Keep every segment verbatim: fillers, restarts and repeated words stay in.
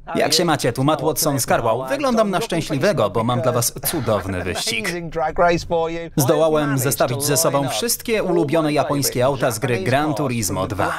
Jak się macie? Tu Matt Watson z Carwow. Wyglądam na szczęśliwego, bo mam dla was cudowny wyścig. Zdołałem zestawić ze sobą wszystkie ulubione japońskie auta z gry Gran Turismo dwa.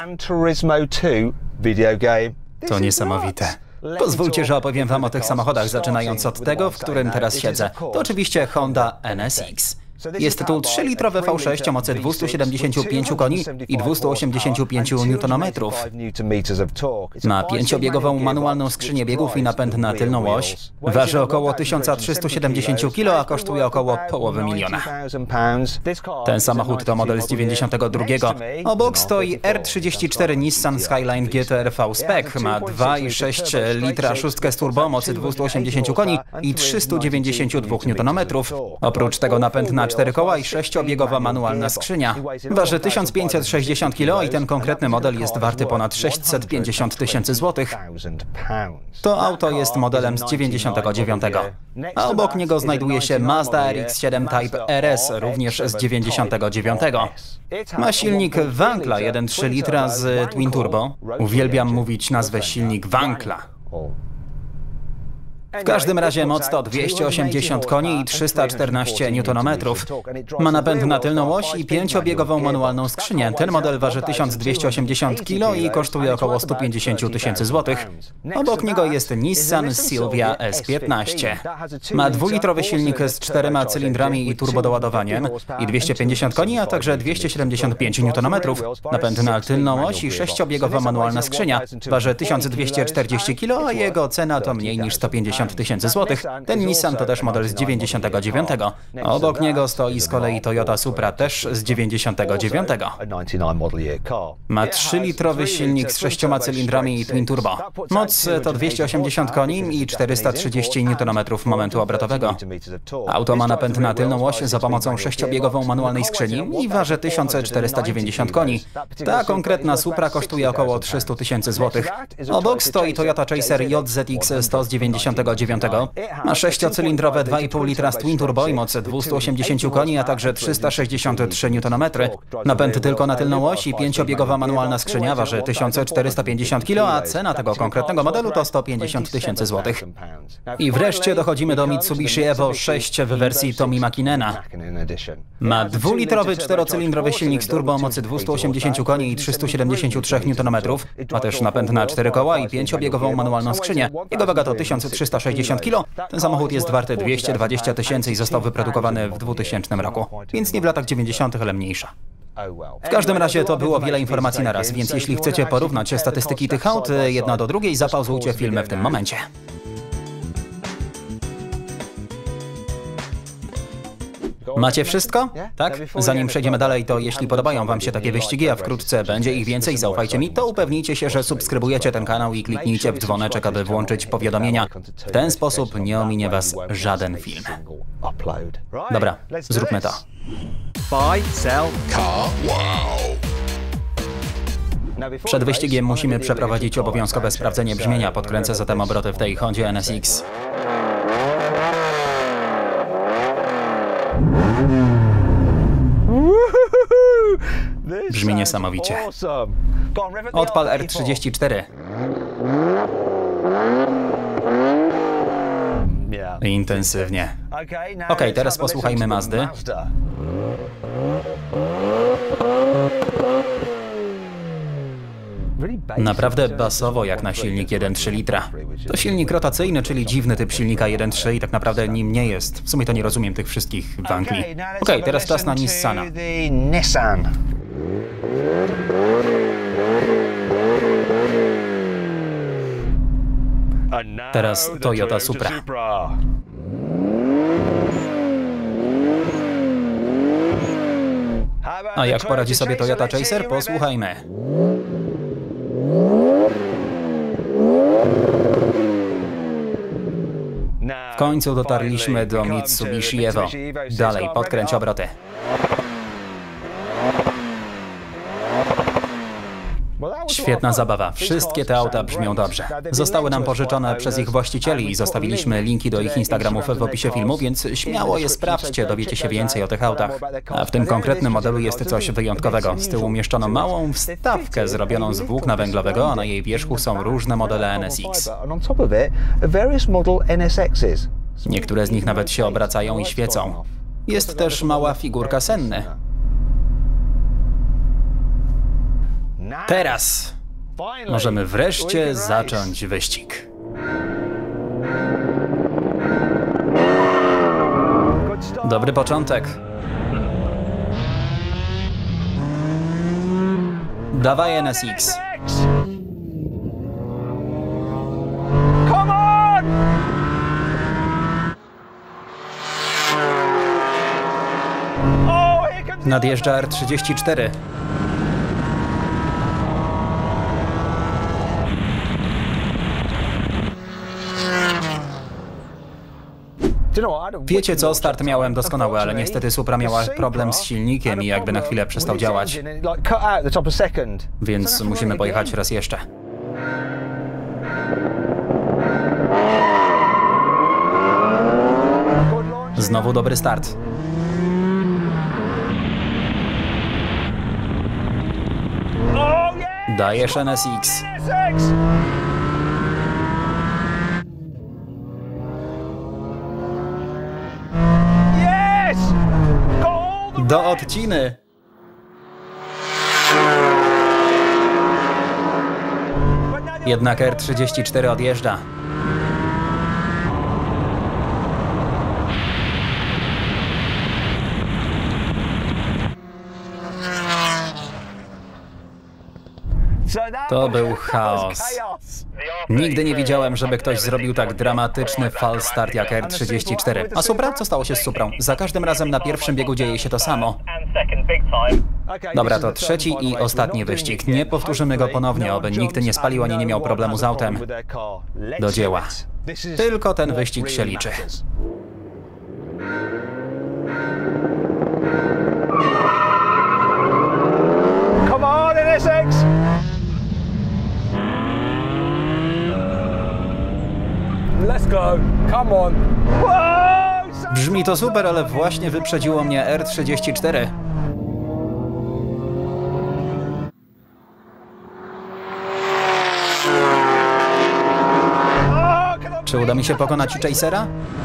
To niesamowite. Pozwólcie, że opowiem wam o tych samochodach, zaczynając od tego, w którym teraz siedzę. To oczywiście Honda N S X. Jest tu trzylitrowy V sześć o mocy dwieście siedemdziesiąt pięć koni i dwieście osiemdziesiąt pięć niutonometrów. Ma pięciobiegową manualną skrzynię biegów i napęd na tylną oś. Waży około tysiąc trzysta siedemdziesiąt kilo, a kosztuje około połowy miliona. Ten samochód to model z dziewięćdziesiątego drugiego. Obok stoi R trzydzieści cztery Nissan Skyline G T R V Spec. Ma dwa i sześć litra szóstkę z turbo o mocy dwieście osiemdziesiąt koni i trzysta dziewięćdziesiąt dwa niutonometrów. Oprócz tego napęd na cztery koła i sześciobiegowa manualna skrzynia. Waży tysiąc pięćset sześćdziesiąt kilo i ten konkretny model jest warty ponad sześćset pięćdziesiąt tysięcy złotych. To auto jest modelem z dziewięćdziesiątego dziewiątego. A obok niego znajduje się Mazda R X siedem Type R S, również z dziewięćdziesiątego dziewiątego. Ma silnik Wankla jeden przecinek trzy litra z Twin Turbo. Uwielbiam mówić nazwę silnik Wankla. W każdym razie moc to dwieście osiemdziesiąt koni i trzysta czternaście niutonometrów. Ma napęd na tylną oś i pięciobiegową manualną skrzynię. Ten model waży tysiąc dwieście osiemdziesiąt kilo i kosztuje około sto pięćdziesiąt tysięcy złotych. Obok niego jest Nissan Silvia S piętnaście. Ma dwulitrowy silnik z czterema cylindrami i turbodoładowaniem i dwieście pięćdziesiąt koni, a także dwieście siedemdziesiąt pięć niutonometrów. Napęd na tylną oś i sześciobiegowa manualna skrzynia. Waży tysiąc dwieście czterdzieści kilo, a jego cena to mniej niż sto pięćdziesiąt tysięcy złotych. Ten Nissan to też model z dziewięćdziesiątego dziewiątego. Obok niego stoi z kolei Toyota Supra, też z dziewięćdziesiątego dziewiątego. Ma trzylitrowy silnik z sześcioma cylindrami i Twin Turbo. Moc to dwieście osiemdziesiąt koni i czterysta trzydzieści niutonometrów momentu obrotowego. Auto ma napęd na tylną oś za pomocą sześciobiegową manualnej skrzyni i waży tysiąc czterysta dziewięćdziesiąt koni. Ta konkretna Supra kosztuje około trzysta tysięcy złotych. Obok stoi Toyota Chaser J Z X sto z dziewięćdziesiątego dziewiątego. Ma sześciocylindrowe dwa i pół litra z Twin Turbo i moc dwieście osiemdziesiąt koni, a także trzysta sześćdziesiąt trzy niutonometry. Napęd tylko na tylną oś i pięciobiegowa manualna skrzynia, waży tysiąc czterysta pięćdziesiąt kilo, a cena tego konkretnego modelu to sto pięćdziesiąt tysięcy złotych. I wreszcie dochodzimy do Mitsubishi Evo sześć w wersji Tommy Mackinnena. Ma dwulitrowy czterocylindrowy silnik z turbo o mocy dwieście osiemdziesiąt koni i trzysta siedemdziesiąt trzy niutonometrów. Ma też napęd na cztery koła i pięciobiegową manualną skrzynię. Jego waga to tysiąc trzysta sześćdziesiąt kilo. Ten samochód jest warty dwieście dwadzieścia tysięcy i został wyprodukowany w dwutysięcznym roku, więc nie w latach dziewięćdziesiątych, ale mniejsza. W każdym razie to było wiele informacji na raz, więc jeśli chcecie porównać statystyki tych aut jedna do drugiej, zapauzujcie film w tym momencie. Macie wszystko? Tak? Zanim przejdziemy dalej, to jeśli podobają wam się takie wyścigi, a wkrótce będzie ich więcej, zaufajcie mi, to upewnijcie się, że subskrybujecie ten kanał i kliknijcie w dzwoneczek, aby włączyć powiadomienia. W ten sposób nie ominie was żaden film. Dobra, zróbmy to. Buy, sell, Car Wow. Przed wyścigiem musimy przeprowadzić obowiązkowe sprawdzenie brzmienia. Podkręcę zatem obroty w tej Hondzie N S X. Brzmi niesamowicie. Odpal R trzydzieści cztery. Intensywnie. Ok, teraz posłuchajmy Mazdy. Naprawdę basowo jak na silnik jeden przecinek trzy litra. To silnik rotacyjny, czyli dziwny typ silnika jeden przecinek trzy i tak naprawdę nim nie jest. W sumie to nie rozumiem tych wszystkich wankli. Ok, teraz czas na Nissana. Teraz Toyota Supra. A jak poradzi sobie Toyota Chaser? Posłuchajmy. W końcu dotarliśmy do Mitsubishi Evo. Dalej, podkręć obroty. Świetna zabawa. Wszystkie te auta brzmią dobrze. Zostały nam pożyczone przez ich właścicieli i zostawiliśmy linki do ich Instagramów w opisie filmu, więc śmiało je sprawdźcie, dowiecie się więcej o tych autach. A w tym konkretnym modelu jest coś wyjątkowego. Z tyłu umieszczono małą wstawkę zrobioną z włókna węglowego, a na jej wierzchu są różne modele N S X. Niektóre z nich nawet się obracają i świecą. Jest też mała figurka Senny. Teraz możemy wreszcie zacząć wyścig. Dobry początek. Dawaj N S X. Nadjeżdża R trzydzieści cztery. Wiecie co, start miałem doskonały, ale niestety Supra miała problem z silnikiem i jakby na chwilę przestał działać. Więc musimy pojechać raz jeszcze. Znowu dobry start. Dajesz N S X. Do odciny. Jednak R trzydzieści cztery odjeżdża. To był chaos. Nigdy nie widziałem, żeby ktoś zrobił tak dramatyczny fal start jak R trzydzieści cztery. A Supra? Co stało się z Suprą? Za każdym razem na pierwszym biegu dzieje się to samo. Dobra, to trzeci i ostatni wyścig. Nie powtórzymy go ponownie, oby nikt nie spalił ani nie miał problemu z autem. Do dzieła. Tylko ten wyścig się liczy. Come on, N S X! Let's go, come on. Brzmi to super, ale właśnie wyprzedziło mnie R trzydzieści cztery. Czy uda mi się pokonać Chasera?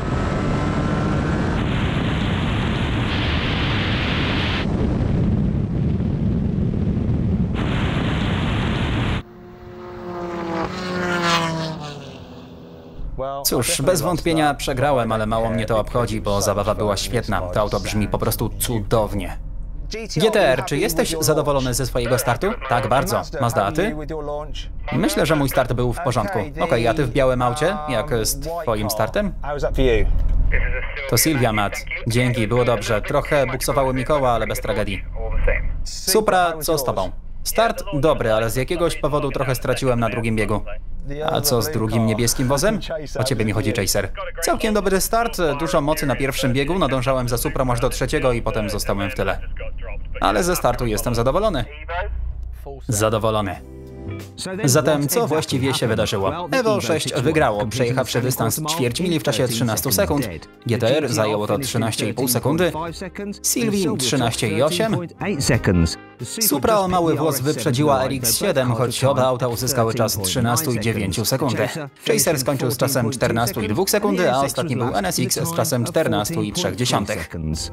Cóż, bez wątpienia przegrałem, ale mało mnie to obchodzi, bo zabawa była świetna. To auto brzmi po prostu cudownie. G T R, czy jesteś zadowolony ze swojego startu? Tak, bardzo. Mazda, a ty? Myślę, że mój start był w porządku. Okej, okay, a ty w białym aucie? Jak z twoim startem? To Sylwia, Matt. Dzięki, było dobrze. Trochę buksowały mi koła, ale bez tragedii. Supra, co z tobą? Start dobry, ale z jakiegoś powodu trochę straciłem na drugim biegu. A co z drugim niebieskim wozem? O ciebie mi chodzi, Chaser. Całkiem dobry start, dużo mocy na pierwszym biegu, nadążałem za Suprą aż do trzeciego i potem zostałem w tyle. Ale ze startu jestem zadowolony. Zadowolony. Zatem co właściwie się wydarzyło? Evo sześć wygrało, przejechawszy dystans ćwierć mili w czasie trzynastu sekund. G T R zajęło to trzynaście i pół sekundy, Sylwii trzynaście i osiem. Supra o mały włos wyprzedziła R X siedem, choć oba auta uzyskały czas trzynaście i dziewięć sekundy. Chaser skończył z czasem czternaście i dwie sekundy, a ostatni był N S X z czasem czternaście i trzy dziesiątych.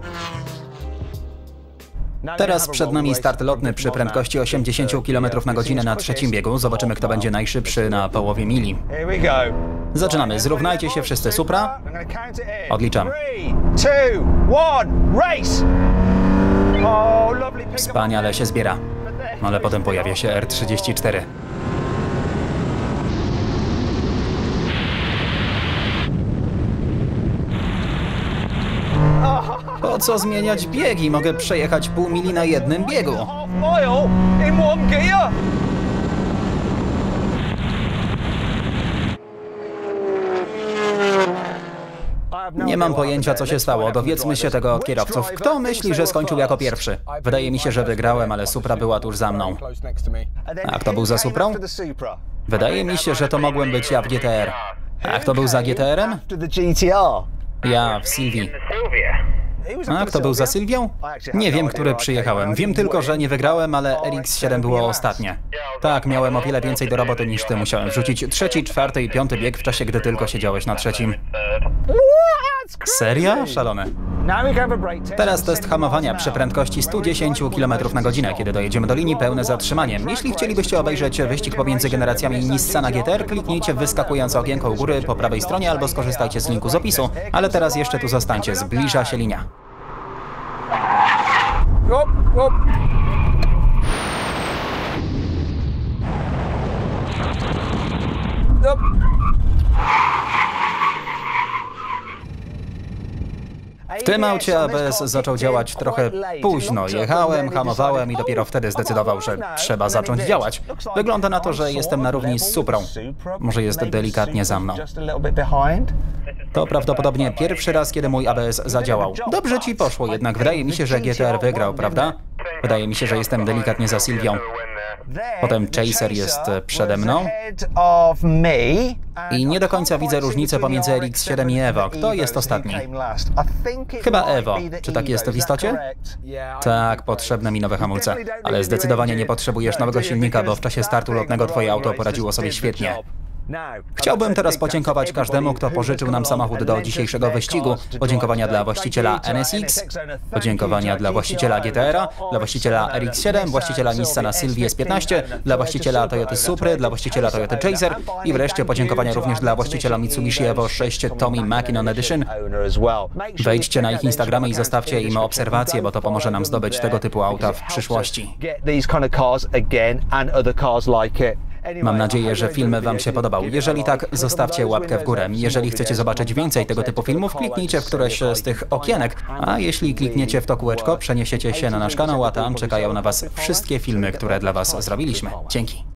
Teraz przed nami start lotny przy prędkości osiemdziesiąt kilometrów na godzinę na trzecim biegu. Zobaczymy, kto będzie najszybszy na połowie mili. Zaczynamy. Zrównajcie się wszyscy. Supra. Odliczam. Wspaniale się zbiera. Ale potem pojawia się R trzydzieści cztery. Po co zmieniać biegi? Mogę przejechać pół mili na jednym biegu. Nie mam pojęcia, co się stało. Dowiedzmy się tego od kierowców. Kto myśli, że skończył jako pierwszy? Wydaje mi się, że wygrałem, ale Supra była tuż za mną. A kto był za Suprą? Wydaje mi się, że to mogłem być ja w G T R. A kto był za G T R-em? Ja w Sylwii. A kto był za Sylwią? Nie wiem, który przyjechałem. Wiem tylko, że nie wygrałem, ale R X siedem było ostatnie. Tak, miałem o wiele więcej do roboty niż ty. Musiałem wrzucić trzeci, czwarty i piąty bieg w czasie, gdy tylko siedziałeś na trzecim. Serio? Szalone. Teraz test hamowania przy prędkości sto dziesięć kilometrów na godzinę, kiedy dojedziemy do linii, pełne zatrzymanie. Jeśli chcielibyście obejrzeć wyścig pomiędzy generacjami Nissana G T R, kliknijcie w wyskakujące okienko u góry po prawej stronie albo skorzystajcie z linku z opisu, ale teraz jeszcze tu zostańcie, zbliża się linia. Up, up. Up. W tym aucie A B S zaczął działać trochę późno. Jechałem, hamowałem i dopiero wtedy zdecydował, że trzeba zacząć działać. Wygląda na to, że jestem na równi z Suprą. Może jest delikatnie za mną. To prawdopodobnie pierwszy raz, kiedy mój A B S zadziałał. Dobrze ci poszło, jednak wydaje mi się, że G T R wygrał, prawda? Wydaje mi się, że jestem delikatnie za Sylwią. Potem Chaser jest przede mną. I nie do końca widzę różnicę pomiędzy R X siedem i Evo. Kto jest ostatni? Chyba Evo. Czy tak jest w istocie? Tak, potrzebne mi nowe hamulce. Ale zdecydowanie nie potrzebujesz nowego silnika, bo w czasie startu lotnego twoje auto poradziło sobie świetnie. Chciałbym teraz podziękować każdemu, kto pożyczył nam samochód do dzisiejszego wyścigu. Podziękowania dla właściciela N S X, podziękowania dla właściciela G T R-a, dla właściciela R X siedem, właściciela Nissana Sylwii S piętnaście, dla właściciela Toyoty Supry, dla właściciela Toyoty Chaser i wreszcie podziękowania również dla właściciela Mitsubishi Evo sześć Tommy Mackinnon Edition. Wejdźcie na ich Instagramy i zostawcie im obserwacje, bo to pomoże nam zdobyć tego typu auta w przyszłości. Mam nadzieję, że film wam się podobał. Jeżeli tak, zostawcie łapkę w górę. Jeżeli chcecie zobaczyć więcej tego typu filmów, kliknijcie w któreś z tych okienek, a jeśli klikniecie w to kółeczko, przeniesiecie się na nasz kanał, a tam czekają na was wszystkie filmy, które dla was zrobiliśmy. Dzięki.